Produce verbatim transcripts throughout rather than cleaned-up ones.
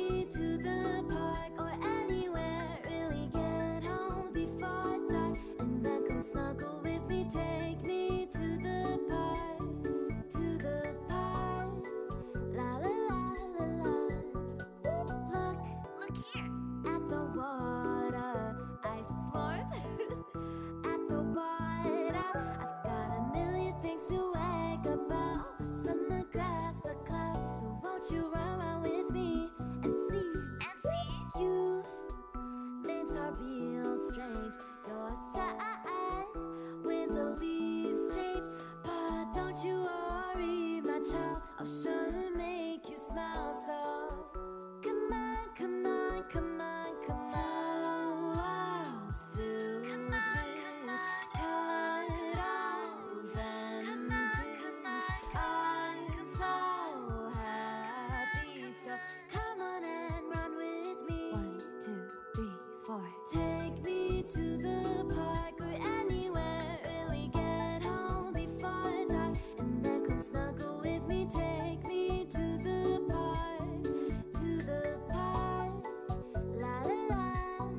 me to the park or anywhere. Really get home before dark, and then come snuggle with me. Take me to the park, to the park. La la la la la. Look, Look here. at the water, I slurp at the water. I've got a million things to wake about: the sun, the grass, the clouds. So won't you run around with me and see? And see. You things are real strange. You're sad when the leaves change, but don't you worry, my child. I'll sure make you smile. So come on, come on, come on, come on. Flowers filled Come on, come with on. petals and Come on, come on, I'm so happy. So come on and run with me. One, two, three, four. Take me to the park or anywhere. Really get home before dark, and then come snuggle with me. Take me to the park, to the park. La la la.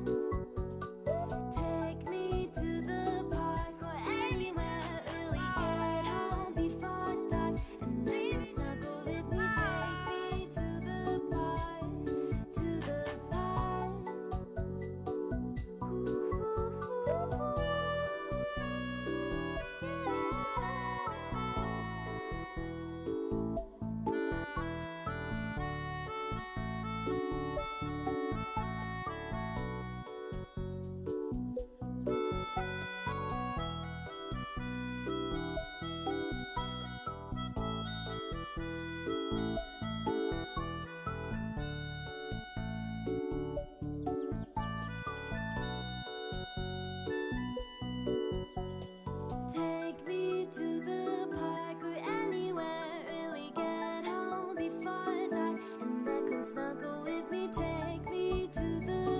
Take me to the park or anywhere. Really get home before dark, and then come snuggle with me. Take me to the park, to the park. Ooh, ooh, ooh, ooh. Take me to the park or anywhere. Really get home before dark, and then come snuggle with me. Take me to the